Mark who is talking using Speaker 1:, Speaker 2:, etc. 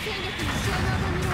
Speaker 1: 戦力の消耗が見られる。